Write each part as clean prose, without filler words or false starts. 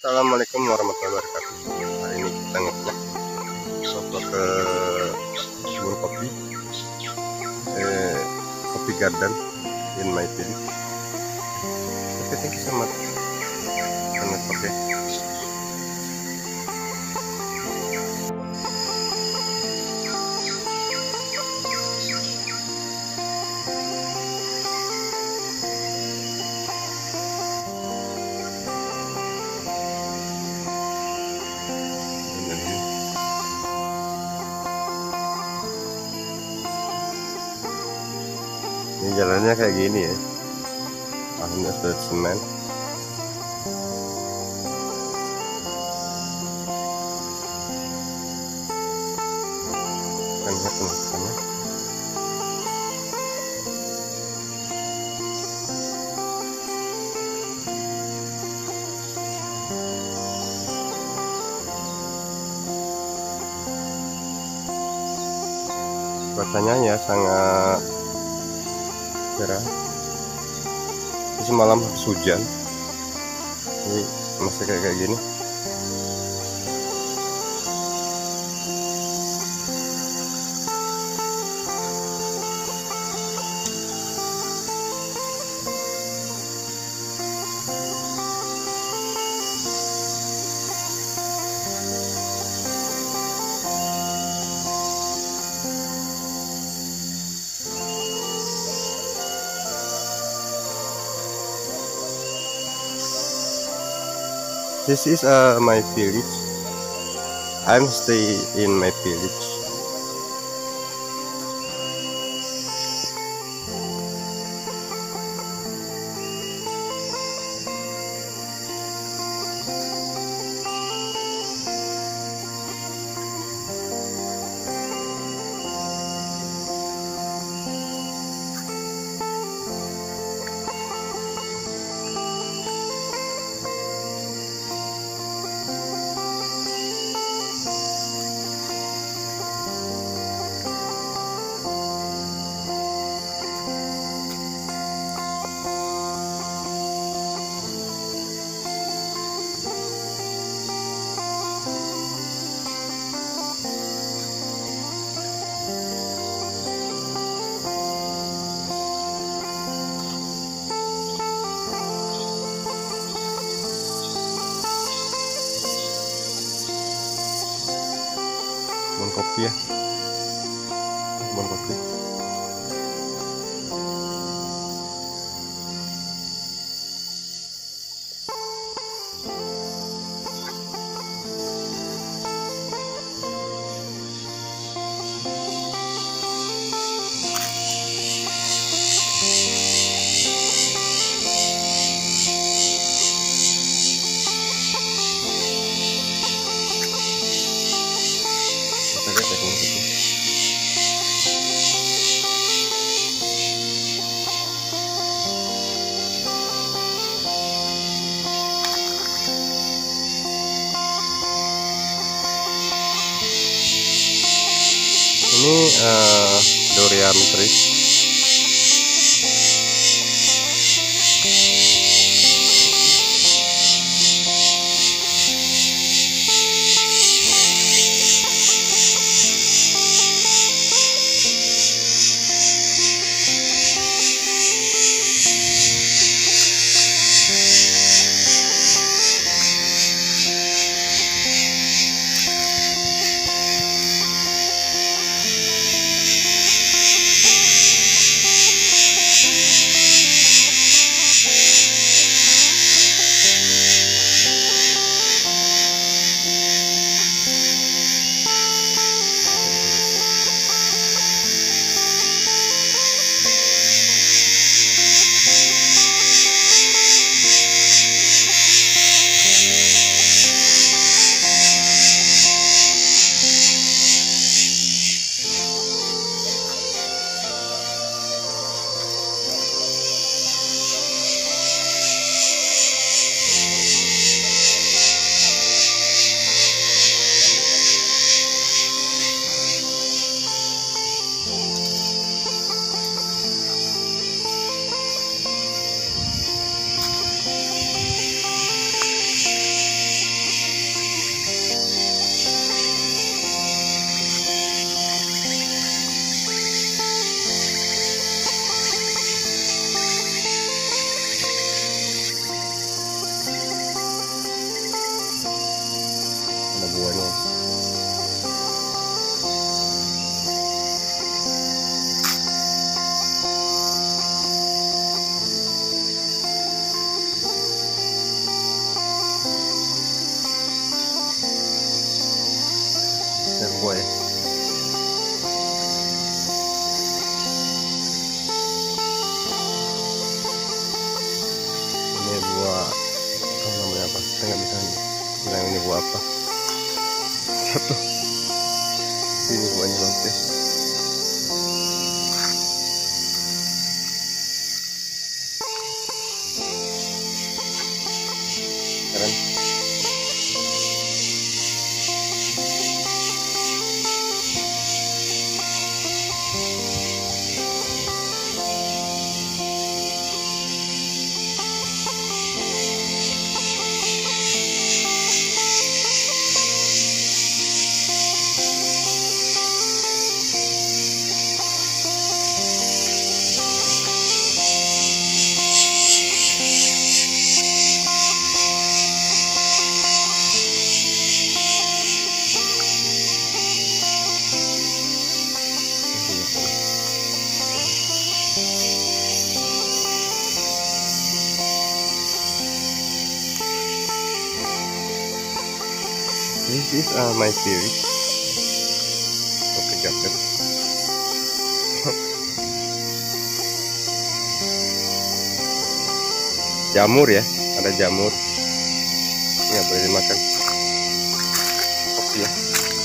Assalamualaikum warahmatullahi wabarakatuh. Hari ini kita ngevlog coba ke kebun kopi, kopi garden in my village. Oke, thank you so much. Oke. Ini jalannya kayak gini ya, bahannya sudah semen. Kan lihat teman-teman, cuacanya ya sangat cerah. Ini semalam habis hujan, ini masih kayak gini. This is my village. I'm stay in my village. Kebun kopi ya, kebun kopi. Kita lihat ya kebun kopi. Ini durian tree. buah ya. Ini buah apa namanya, apa saya nggak bisa bilang ini buah apa. Satu ini buahnya lote. Keren. This is my series. Oke, jaket. Jamur ya, ada jamur. Ini nggak boleh dimakan. Kopi ya.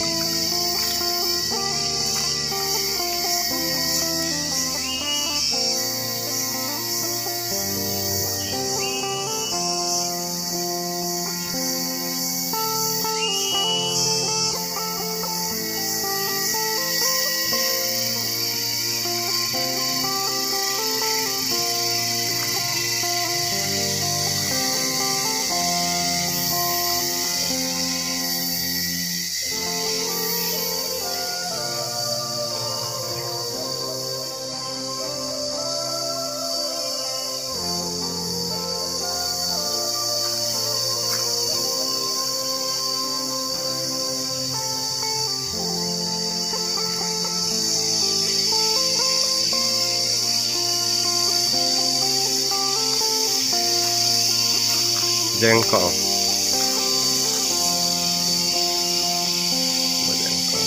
Jengkol. Jengkol.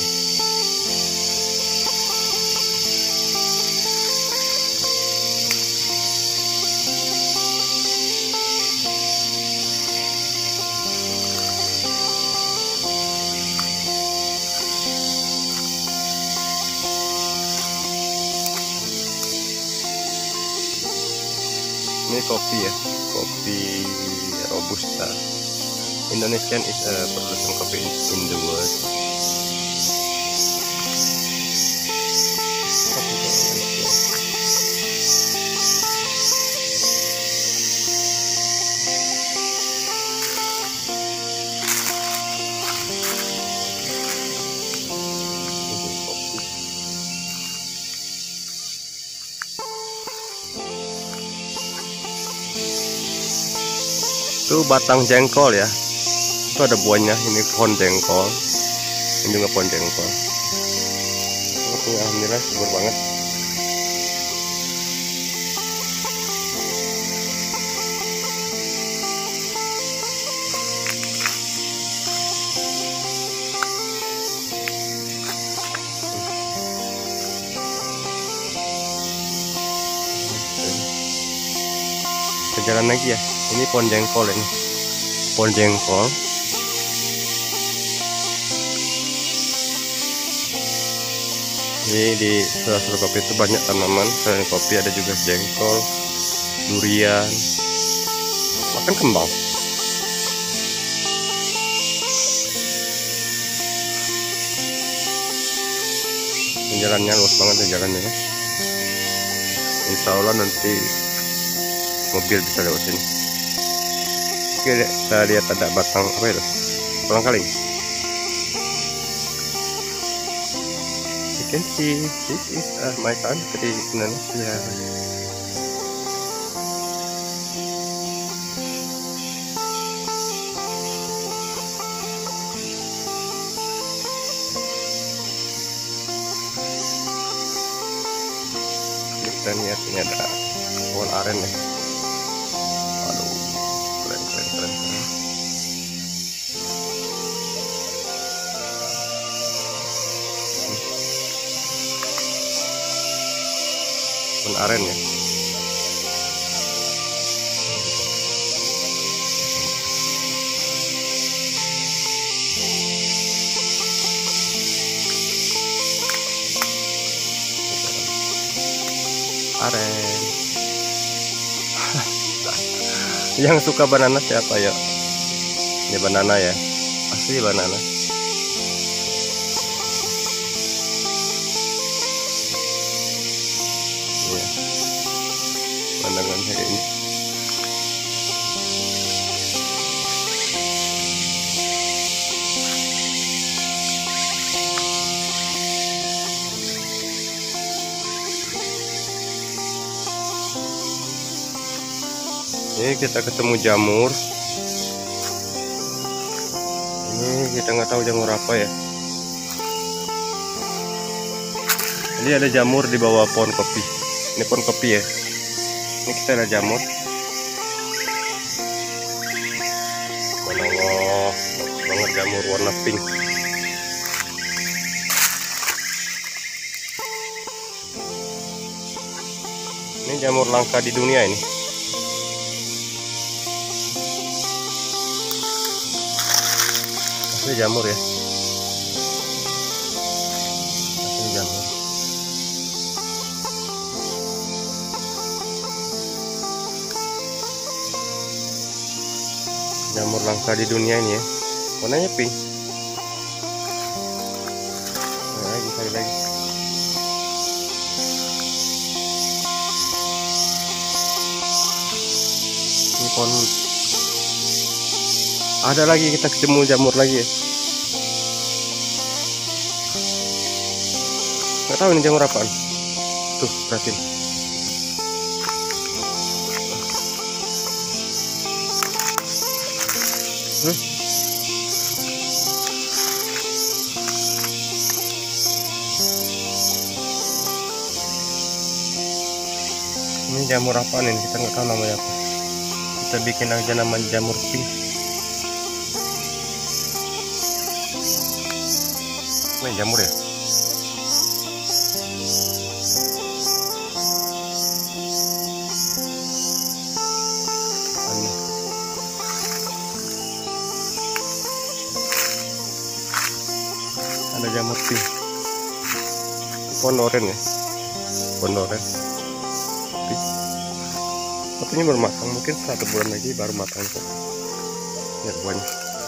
Ini kopi ya, kopi Robusta. Indonesian is a producer coffee in the world. Itu batang jengkol ya, itu ada buahnya. Ini pohon jengkol, ini juga pohon jengkol. Oke, alhamdulillah subur banget. Kita jalan lagi ya. Ini pohon jengkol ini, pohon jengkol. Ini di seluruh kopi itu banyak tanaman. Selain kopi ada juga jengkol, durian, bahkan kembang. Jalannya luas banget ya jalannya ya. Insya Allah nanti mobil bisa lewat sini. Oke, kita lihat ada batang apa itu? Kolang kaling. You can see this is my country, Indonesia. Kita lihat ini ada pohon aren ya. Aduh, keren keren keren keren. Pohon aren ya. Aren. Yang suka banana siapa ya? Ini banana ya, asli banana. Ya, pandangan kayak ini. Ini kita ketemu jamur. Ini kita nggak tahu jamur apa ya. Ini ada jamur di bawah pohon kopi. Ini pohon kopi ya. Ini kita ada jamur. Allah, bagus banget jamur warna pink. Ini jamur langka di dunia ini. Ini jamur ya. Ini jamur. Jamur langka di dunia ini ya. Warnanya pink. Lagi sekali lagi. Ini pohon. Ada lagi, kita ketemu jamur lagi ya. Nggak tahu ini jamur apaan. Tuh, perhatiin. Ini jamur apaan ini? Kita nggak tahu namanya apa. Kita bikin aja nama jamur pink. Ini jamur ya. Ada jamur pink. Pohon oren ya. Pohon oren. Kopinya baru matang, mungkin 1 bulan lagi baru matang kok. Lihat buahnya.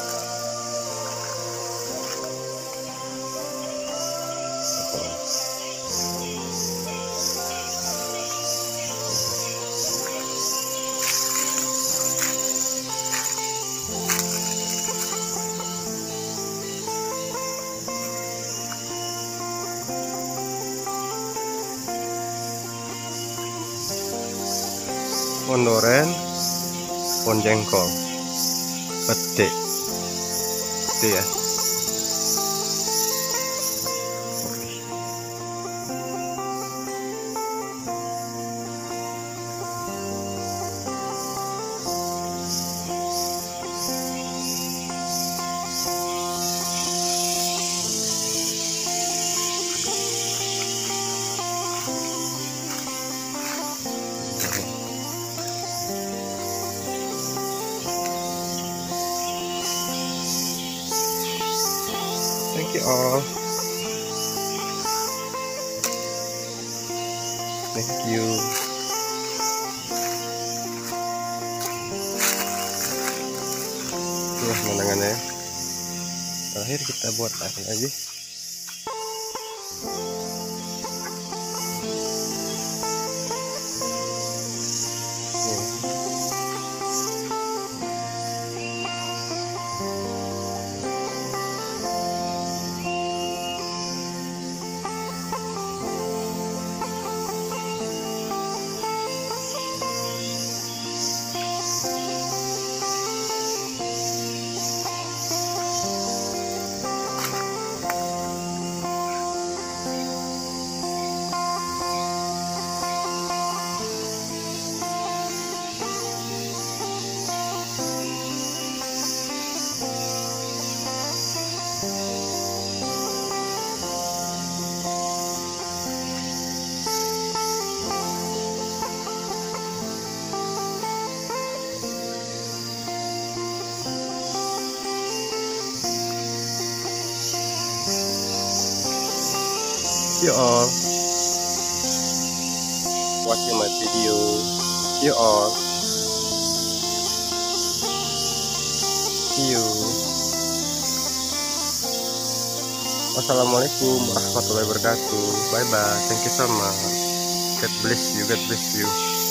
Pohon oren, pohon jengkol, pete, itu ya. Thank you all. Thank you. Itulah pemandangannya. Terakhir kita buat air lagi. See you all watching my video. See you all. See you. Wassalamualaikum warahmatullahi wabarakatuh. Bye bye. Thank you so much. God bless you. God bless you.